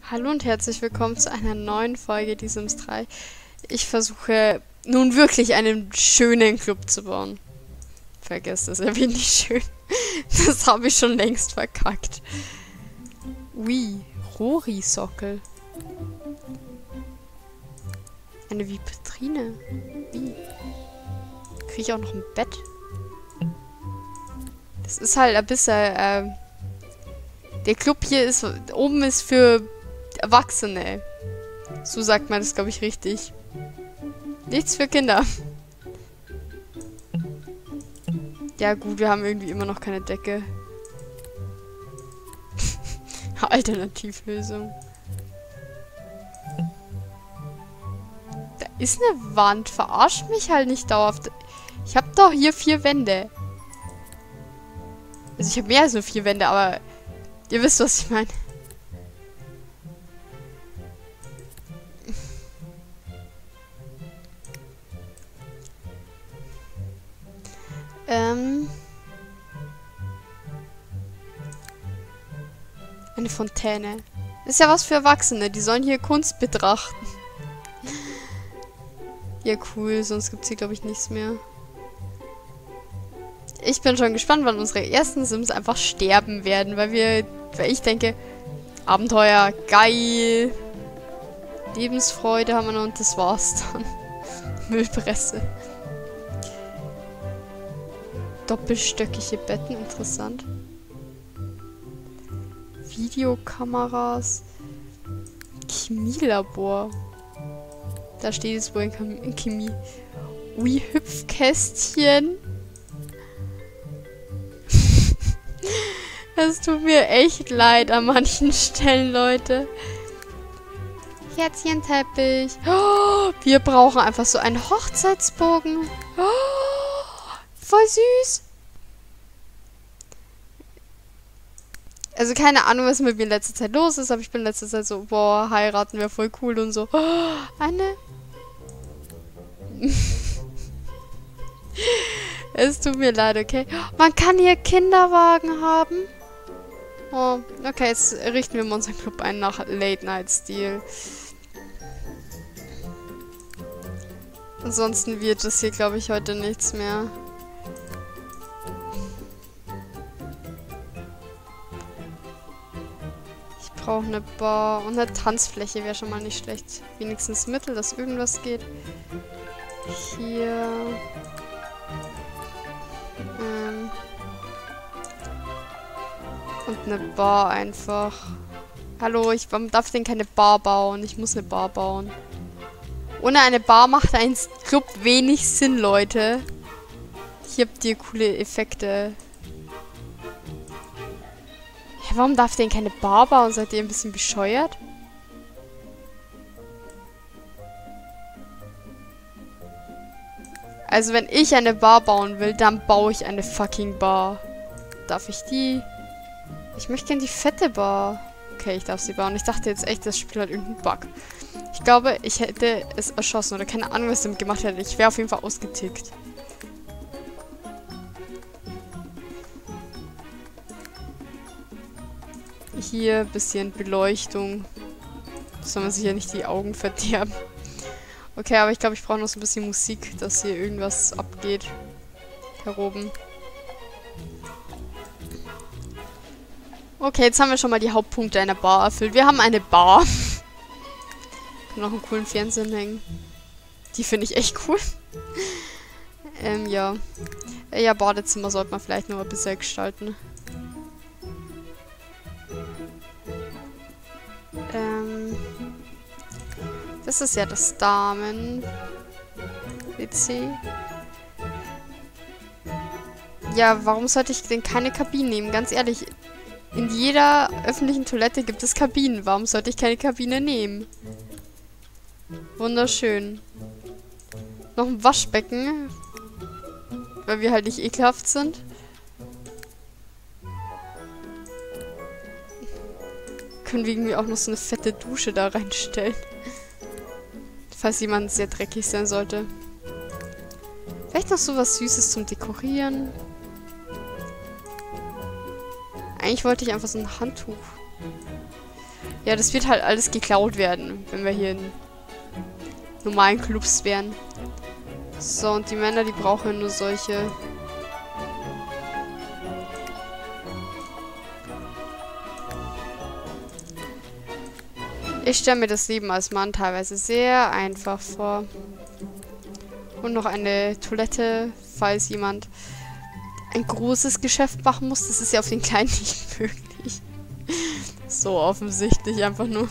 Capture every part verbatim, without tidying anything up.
Hallo und herzlich willkommen zu einer neuen Folge Die Sims drei. Ich versuche nun wirklich einen schönen Club zu bauen. Vergesst das, er wird nicht schön. Das habe ich schon längst verkackt. Ui, Rohri-Sockel. Eine Vitrine. Wie? Kriege ich auch noch ein Bett? Das ist halt ein bisschen, äh, der Club hier ist, oben ist für Erwachsene. So sagt man das, glaube ich, richtig. Nichts für Kinder. Ja gut, wir haben irgendwie immer noch keine Decke. Alternativlösung. Da ist eine Wand. Verarscht mich halt nicht dauerhaft. Ich habe doch hier vier Wände. Also ich habe mehr als nur vier Wände, aber ihr wisst, was ich meine. Ähm. Eine Fontäne. Das ist ja was für Erwachsene. Die sollen hier Kunst betrachten. Ja, cool. Sonst gibt es hier, glaube ich, nichts mehr. Ich bin schon gespannt, wann unsere ersten Sims einfach sterben werden, weil wir, weil ich denke, Abenteuer, geil. Lebensfreude haben wir noch und das war's dann. Müllpresse. Doppelstöckige Betten, interessant. Videokameras. Chemielabor. Da steht es wohl in Chemie. Ui, Hüpfkästchen. Es tut mir echt leid an manchen Stellen, Leute. Herzchenteppich. Oh, wir brauchen einfach so einen Hochzeitsbogen. Oh, voll süß. Also keine Ahnung, was mit mir in letzter Zeit los ist, aber ich bin in letzter Zeit so, boah, heiraten wäre voll cool und so. Oh, eine... Es tut mir leid, okay? Man kann hier Kinderwagen haben. Oh, okay, jetzt richten wir unseren Club ein nach Late-Night-Stil. Ansonsten wird das hier, glaube ich, heute nichts mehr. Ich brauche eine Bar und eine Tanzfläche wäre schon mal nicht schlecht. Wenigstens Mittel, dass irgendwas geht. Hier... Ähm... Und eine Bar einfach. Hallo, ich darf denn keine Bar bauen. Ich muss eine Bar bauen. Ohne eine Bar macht ein Club wenig Sinn, Leute. Hier habt ihr coole Effekte. Ja, warum darf denn keine Bar bauen? Seid ihr ein bisschen bescheuert? Also wenn ich eine Bar bauen will, dann baue ich eine fucking Bar. Darf ich die... Ich möchte gerne die fette Bar. Okay, ich darf sie bauen. Ich dachte jetzt echt, das Spiel hat irgendeinen Bug. Ich glaube, ich hätte es erschossen oder keine Ahnung, was ich damit gemacht hätte. Ich wäre auf jeden Fall ausgetickt. Hier ein bisschen Beleuchtung. Soll man sich ja nicht die Augen verderben. Okay, aber ich glaube, ich brauche noch so ein bisschen Musik, dass hier irgendwas abgeht. Hier oben. Okay, jetzt haben wir schon mal die Hauptpunkte einer Bar erfüllt. Wir haben eine Bar. Können noch einen coolen Fernseher hängen. Die finde ich echt cool. ähm, ja. Ja, Badezimmer sollte man vielleicht noch ein bisschen gestalten. Ähm. Das ist ja das Damen-W C. Ja, warum sollte ich denn keine Kabinen nehmen? Ganz ehrlich. In jeder öffentlichen Toilette gibt es Kabinen. Warum sollte ich keine Kabine nehmen? Wunderschön. Noch ein Waschbecken. Weil wir halt nicht ekelhaft sind. Können wir irgendwie auch noch so eine fette Dusche da reinstellen. Falls jemand sehr dreckig sein sollte. Vielleicht noch so was Süßes zum Dekorieren. Eigentlich wollte ich einfach so ein Handtuch. Ja, das wird halt alles geklaut werden, wenn wir hier in normalen Clubs wären. So, und die Männer, die brauchen nur solche... Ich stelle mir das Leben als Mann teilweise sehr einfach vor. Und noch eine Toilette, falls jemand ein großes Geschäft machen muss. Das ist ja auf den Kleinen nicht möglich. So offensichtlich, einfach nur.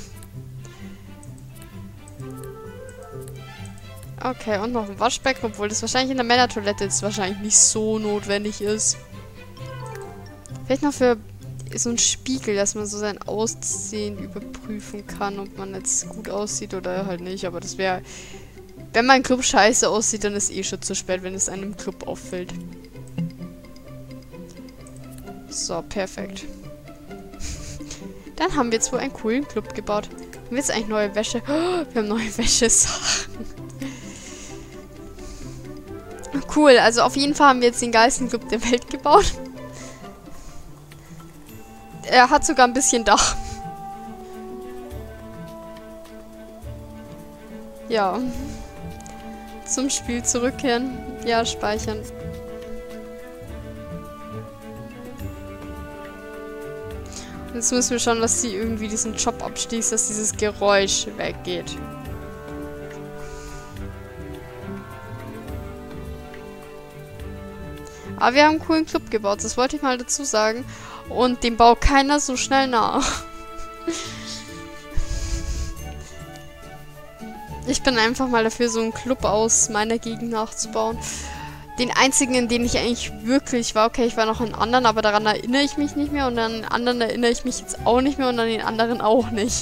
Okay, und noch ein Waschbecken, obwohl das wahrscheinlich in der Männertoilette jetzt wahrscheinlich nicht so notwendig ist. Vielleicht noch für so ein Spiegel, dass man so sein Aussehen überprüfen kann, ob man jetzt gut aussieht oder halt nicht. Aber das wäre... Wenn mein Club scheiße aussieht, dann ist eh schon zu spät, wenn es einem Club auffällt. So, perfekt. Dann haben wir jetzt wohl einen coolen Club gebaut. Haben wir jetzt eigentlich neue Wäsche? Oh, wir haben neue Wäschesachen. Cool, also auf jeden Fall haben wir jetzt den geilsten Club der Welt gebaut. Er hat sogar ein bisschen Dach. Ja. Zum Spiel zurückkehren. Ja, speichern. Und jetzt müssen wir schauen, dass sie irgendwie diesen Job abschließt, dass dieses Geräusch weggeht. Aber wir haben einen coolen Club gebaut, das wollte ich mal dazu sagen. Und dem baut keiner so schnell nach. Ich bin einfach mal dafür, so einen Club aus meiner Gegend nachzubauen. Den einzigen, in den ich eigentlich wirklich war, okay, ich war noch in anderen, aber daran erinnere ich mich nicht mehr. Und an den anderen erinnere ich mich jetzt auch nicht mehr und an den anderen auch nicht.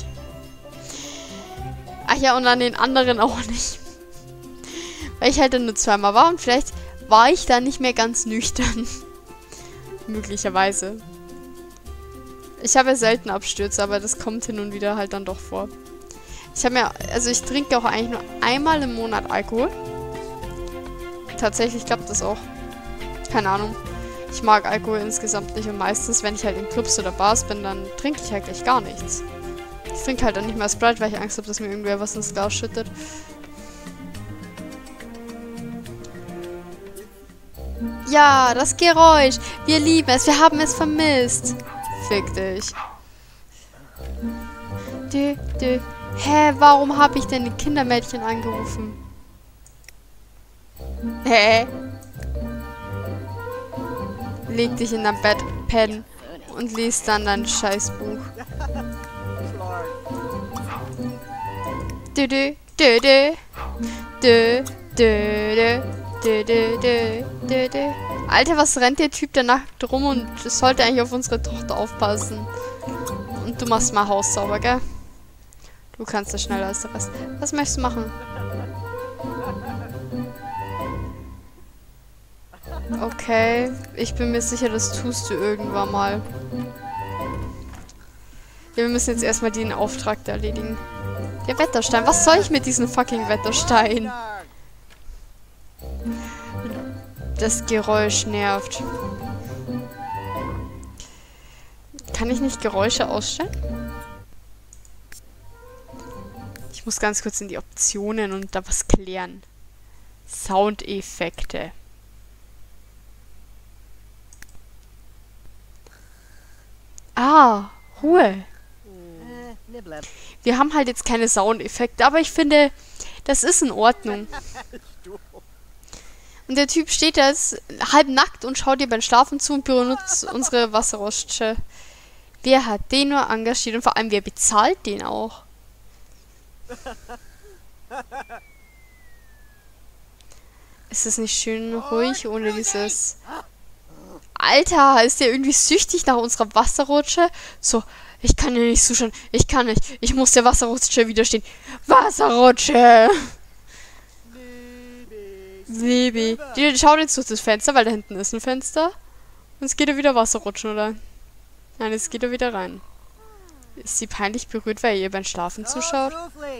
Ach ja, und an den anderen auch nicht. Weil ich halt dann nur zweimal war und vielleicht war ich da nicht mehr ganz nüchtern. Möglicherweise. Ich habe ja selten Abstürze, aber das kommt hin und wieder halt dann doch vor. Ich habe mir, also ich trinke auch eigentlich nur einmal im Monat Alkohol. Tatsächlich klappt das auch. Keine Ahnung. Ich mag Alkohol insgesamt nicht und meistens, wenn ich halt in Clubs oder Bars bin, dann trinke ich halt gleich gar nichts. Ich trinke halt dann nicht mehr Sprite, weil ich Angst habe, dass mir irgendwer was ins Glas schüttet. Ja, das Geräusch. Wir lieben es. Wir haben es vermisst. Fick dich. Dö, dö. Hä, warum habe ich denn die Kindermädchen angerufen? Hä? Leg dich in dein Bett, penn und lies dann dein Scheißbuch. Dö, dö, dö, dö. Dö, dö, dö. Dö, dö, dö, dö, dö. Alter, was rennt der Typ da nackt rum und sollte eigentlich auf unsere Tochter aufpassen. Und du machst mal Haus sauber, gell? Du kannst das schneller als der Rest. Was möchtest du machen? Okay, ich bin mir sicher, das tust du irgendwann mal. Wir müssen jetzt erstmal den Auftrag da erledigen. Der Wetterstein. Was soll ich mit diesem fucking Wetterstein? Das Geräusch nervt. Kann ich nicht Geräusche ausstellen? Ich muss ganz kurz in die Optionen und da was klären. Soundeffekte. Ah, Ruhe. Wir haben halt jetzt keine Soundeffekte, aber ich finde, das ist in Ordnung. Und der Typ steht jetzt halb nackt und schaut dir beim Schlafen zu und benutzt unsere Wasserrutsche. Wer hat den nur engagiert und vor allem, wer bezahlt den auch? Ist es nicht schön ruhig ohne dieses... Alter, ist der irgendwie süchtig nach unserer Wasserrutsche? So, ich kann ja nicht zuschauen. Ich kann nicht. Ich muss der Wasserrutsche widerstehen. Wasserrutsche! Baby. Die schaut jetzt durch das Fenster, weil da hinten ist ein Fenster. Und es geht ja wieder Wasser rutschen, oder? Nein, es geht ja wieder rein. Ist sie peinlich berührt, weil ihr beim Schlafen zuschaut?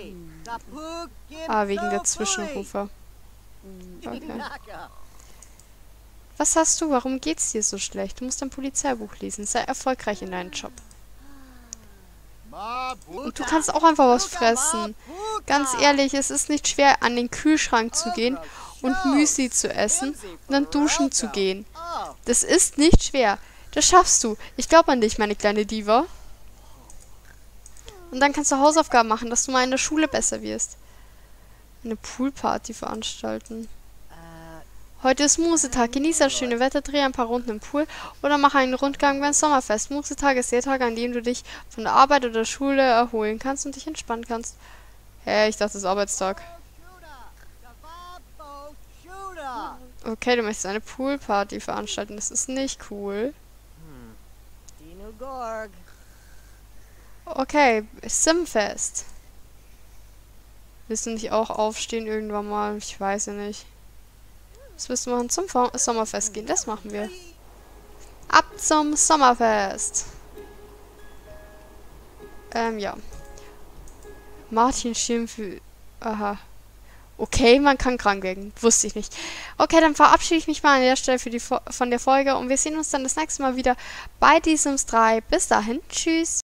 Ah, wegen der Zwischenrufe. Okay. Was hast du? Warum geht's dir so schlecht? Du musst ein Polizeibuch lesen. Sei erfolgreich in deinem Job. Und du kannst auch einfach was fressen. Ganz ehrlich, es ist nicht schwer, an den Kühlschrank zu gehen und Müsli zu essen und dann duschen zu gehen. Das ist nicht schwer. Das schaffst du. Ich glaube an dich, meine kleine Diva. Und dann kannst du Hausaufgaben machen, dass du mal in der Schule besser wirst. Eine Poolparty veranstalten. Heute ist Musetag. Genieße das schöne Wetter, dreh ein paar Runden im Pool oder mach einen Rundgang beim Sommerfest. Musetag ist der Tag, an dem du dich von der Arbeit oder Schule erholen kannst und dich entspannen kannst. Hä, hey, ich dachte, es ist Arbeitstag. Okay, du möchtest eine Poolparty veranstalten. Das ist nicht cool. Okay, Simfest. Willst du nicht auch aufstehen irgendwann mal? Ich weiß ja nicht. Was willst du machen? Zum Sommerfest gehen. Das machen wir. Ab zum Sommerfest. Ähm, ja. Martin Schirm für... Aha. Okay, man kann krank werden. Wusste ich nicht. Okay, dann verabschiede ich mich mal an der Stelle für die, von der Folge und wir sehen uns dann das nächste Mal wieder bei Die Sims drei. Bis dahin. Tschüss.